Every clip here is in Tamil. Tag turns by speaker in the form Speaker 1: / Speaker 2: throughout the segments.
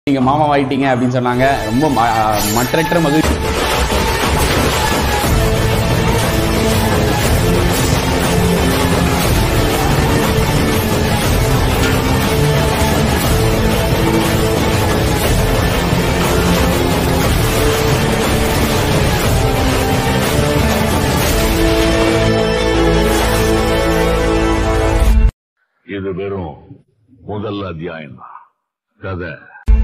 Speaker 1: நீங்க மாமா ஆயிட்டீங்க அப்படின்னு சொன்னாங்க. ரொம்ப மற்றற்ற மகிழ்ச்சி.
Speaker 2: இது வெறும் முதல் அத்தியாயம் தான். கதை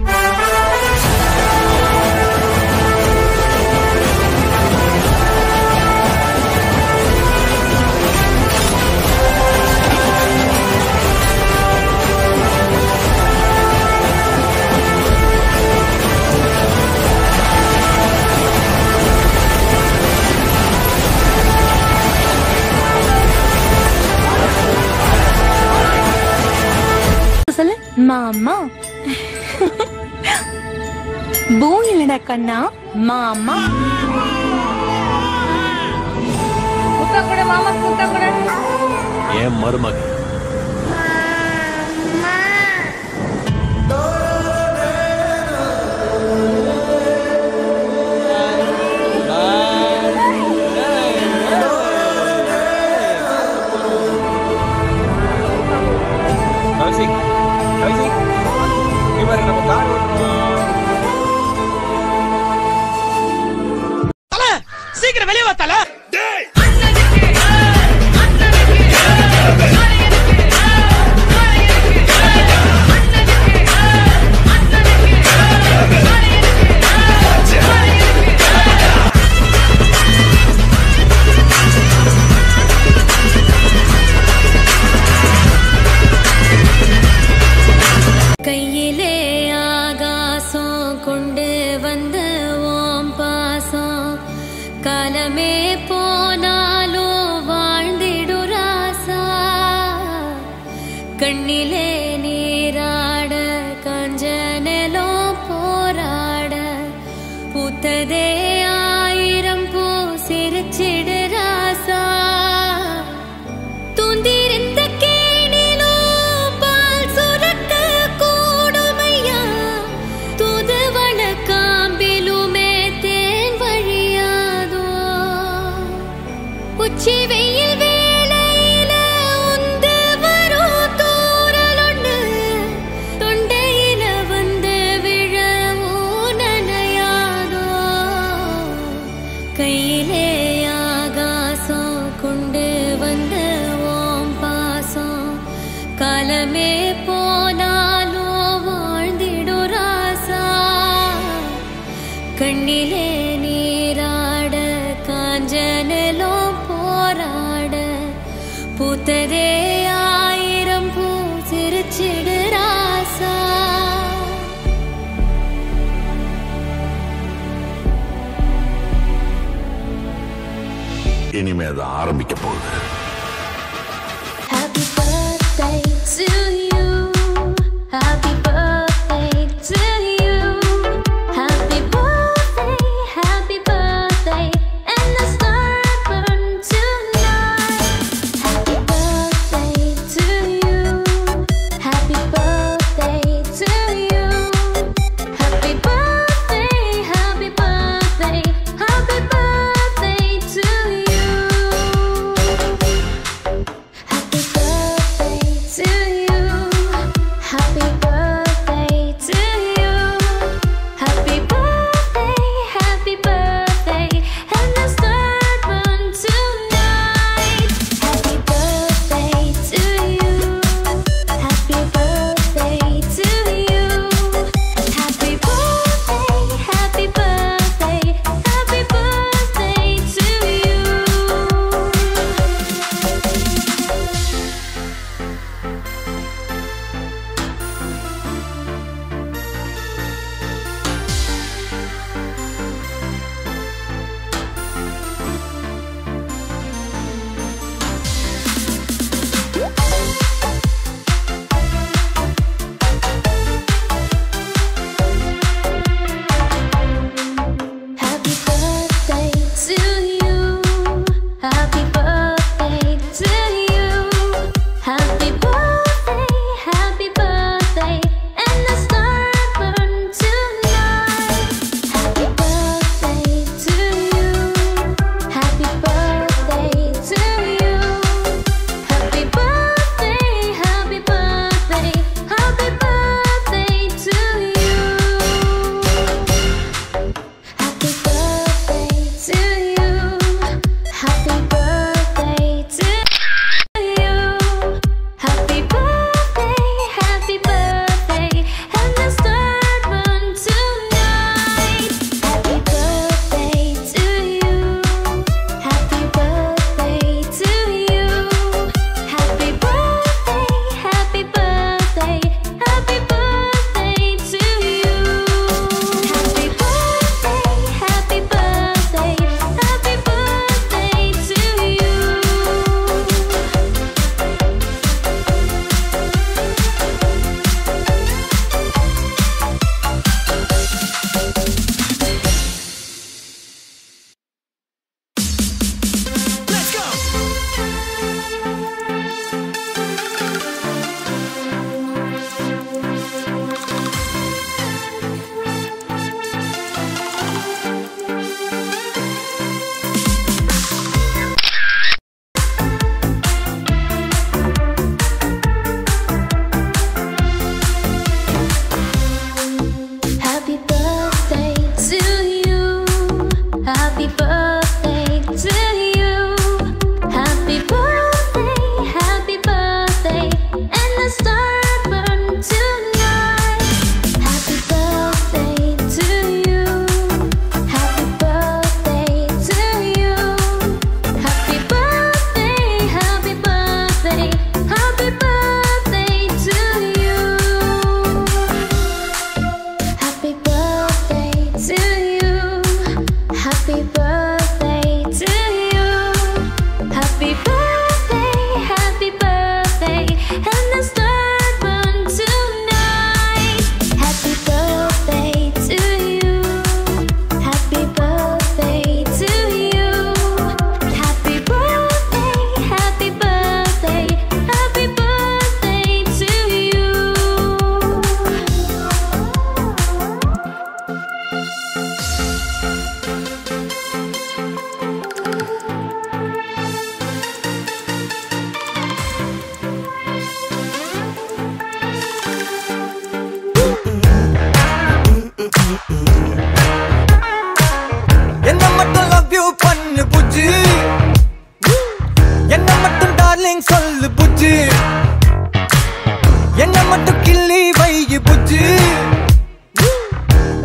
Speaker 3: மாமா பூ இல்லடா கண்ணா மாமா முத்தா கூட மாமா முத்தா கூட
Speaker 2: என் மருமக
Speaker 4: சீக்கிரம் வெளியே வாத்தால.
Speaker 3: கையிலே ஆகாசம் கொண்டு வந்த ஓம் பாசம் காலமே போனாலும் வாழ்ந்திடு ராசா கண்ணிலே நீராட கஞ்சனலோ போராட பூத்ததே ஆயிரம் பூ சிரிச்சிடு ராசா தூந்திருந்த கேணிலோ பால் சுரக்க கூடுமையா தூதுவள காம்பிலுமே தேன் வழியாதோ உச்சி வெயில் வேளையில உந்து வரும் தூரலொண்டு தொண்டையில வந்து விழவும் நனையாதோ கையிலே ஆகாசம் கொண்டு வந்த ஓம் பாசம் காலமே போனாலும் வாழ்ந்திடு ராசா கண்ணிலே நீராட காஞ்சனலோ போராட பூத்ததே ஆயிரம் பூ சிரிச்சிடு ராசா
Speaker 2: இனிமே அதை ஆரம்பிக்க போகுது.
Speaker 3: Happy birthday to you. Happy birthday to you. Happy birthday, and the star burn tonight. Happy birthday to you. Happy birthday to you. Happy birthday, happy birthday, happy birthday to you. Happy birthday to you.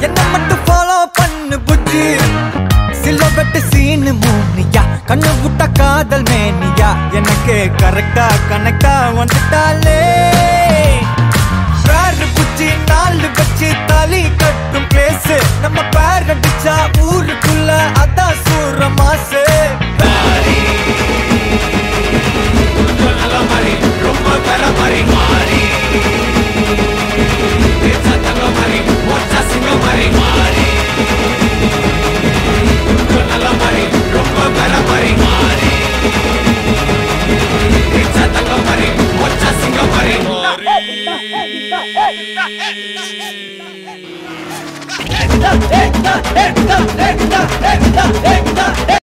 Speaker 5: என்ன மட்டும் ஃபாலோ பண்ணு புஜ்ஜி சிலவெட்டு சீனு மூனியா கண்ணு விட்ட காதல் மேனியா எனக்கு கரெக்டா கனெக்டா வந்துட்டாலே பேரு புஜ்ஜி நாலு வச்சு தாலி கட்டும் பிளேஸ் நம்ம பேர் அடிச்சா ஊருக்குள்ள அதான் சூர மாசு ரொம்ப பெற மாதிரி மாறி ரொம்ப பெற மாதிரி மாறி சிங்க மாதிரி மாறி